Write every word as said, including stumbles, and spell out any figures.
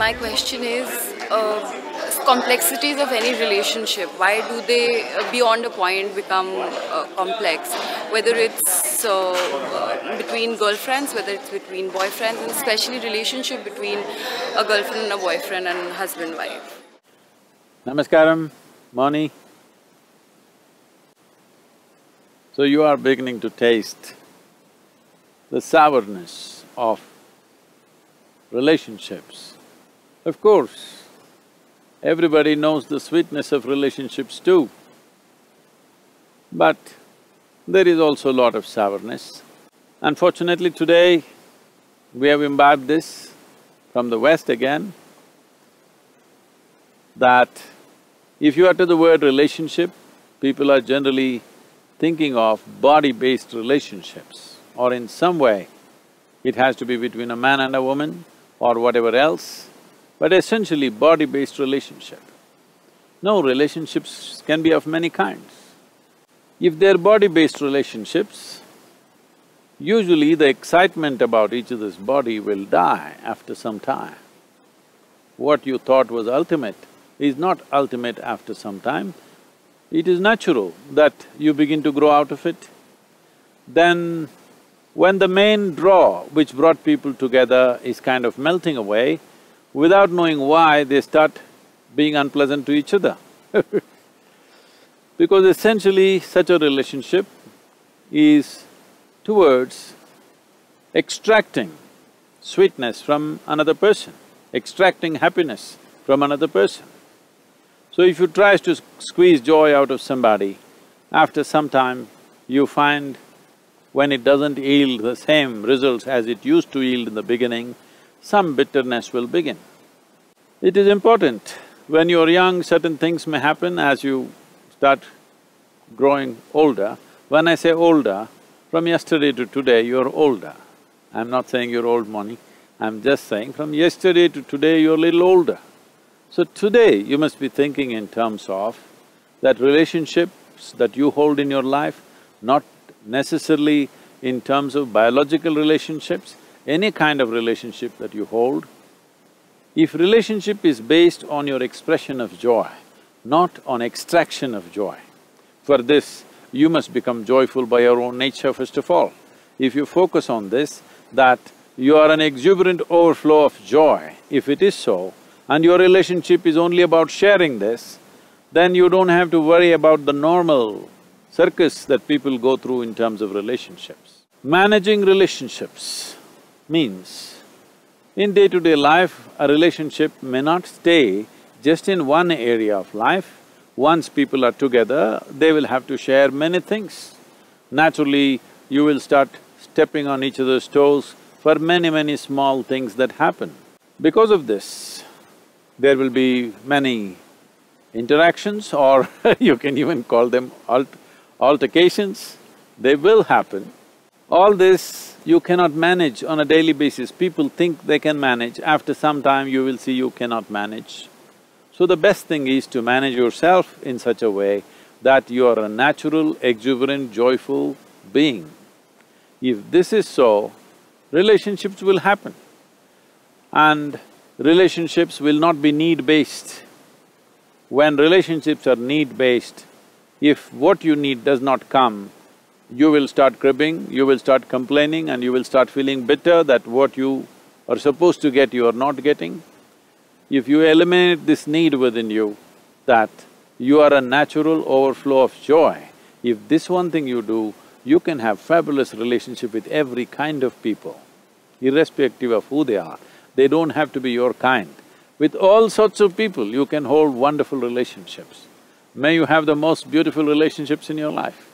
my question is, uh, complexities of any relationship, why do they, uh, beyond a point, become uh, complex? Whether it's uh, uh, between girlfriends, whether it's between boyfriends, and especially relationship between a girlfriend and a boyfriend and husband-wife. Namaskaram, Mouni. So you are beginning to taste the sourness of relationships. Of course, everybody knows the sweetness of relationships too, but there is also a lot of sourness. Unfortunately today, we have imbibed this from the West again, that if you utter the word relationship, people are generally thinking of body-based relationships, or in some way, it has to be between a man and a woman or whatever else, but essentially body-based relationship. No, relationships can be of many kinds. If they're body-based relationships, usually the excitement about each other's body will die after some time. What you thought was ultimate is not ultimate after some time. It is natural that you begin to grow out of it. Then, when the main draw which brought people together is kind of melting away, without knowing why, they start being unpleasant to each other. Because essentially, such a relationship is towards extracting sweetness from another person, extracting happiness from another person. So if you try to squeeze joy out of somebody, after some time you find when it doesn't yield the same results as it used to yield in the beginning, some bitterness will begin. It is important, when you're young, certain things may happen as you start growing older. When I say older, from yesterday to today, you're older. I'm not saying you're old, Mouni, I'm just saying from yesterday to today, you're a little older. So today, you must be thinking in terms of that relationships that you hold in your life, not necessarily in terms of biological relationships, any kind of relationship that you hold. If relationship is based on your expression of joy, not on extraction of joy, for this, you must become joyful by your own nature first of all. If you focus on this, that you are an exuberant overflow of joy, if it is so, and your relationship is only about sharing this, then you don't have to worry about the normal circus that people go through in terms of relationships. Managing relationships means, in day-to-day life, a relationship may not stay just in one area of life. Once people are together, they will have to share many things. Naturally, you will start stepping on each other's toes for many, many small things that happen. Because of this, there will be many interactions, or you can even call them alt altercations, they will happen. All this you cannot manage on a daily basis. People think they can manage, after some time you will see you cannot manage. So the best thing is to manage yourself in such a way that you are a natural, exuberant, joyful being. If this is so, relationships will happen. And relationships will not be need-based. When relationships are need-based, if what you need does not come, you will start cribbing, you will start complaining, and you will start feeling bitter that what you are supposed to get, you are not getting. If you eliminate this need within you, that you are a natural overflow of joy, if this one thing you do, you can have fabulous relationship with every kind of people, irrespective of who they are. They don't have to be your kind. With all sorts of people, you can hold wonderful relationships. May you have the most beautiful relationships in your life.